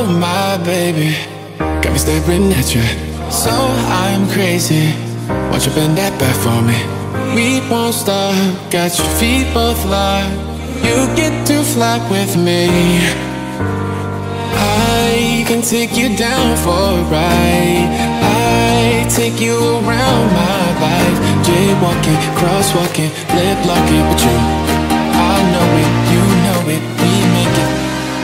Oh my baby, got me staring at you. So I'm crazy, won't you bend that back for me? We won't stop, got your feet both locked. You get to fly with me. I can take you down for a ride. I take you around my life. Jaywalking, crosswalking, lip locking. But you, I know it, you know it, we make it.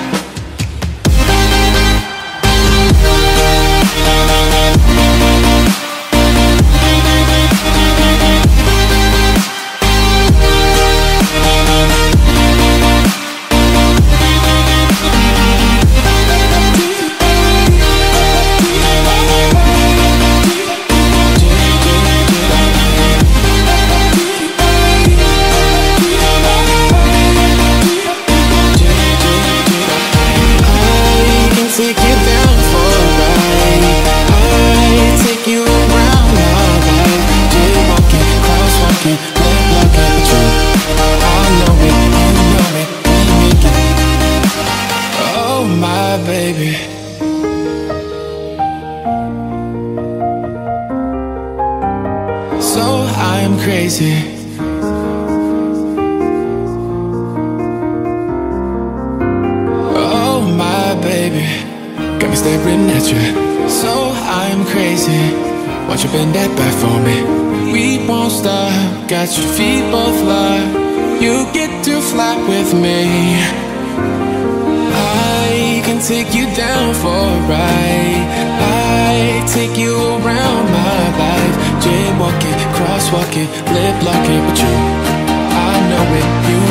Baby, so I'm crazy. Oh my baby, got me staring at you. So I'm crazy, won't you bend that back for me? We won't stop, got your feet both locked. You get to fly with me. I can take you down for a ride. I take you around my life. Jaywalking, crosswalking, lip locking. But you, I know it, you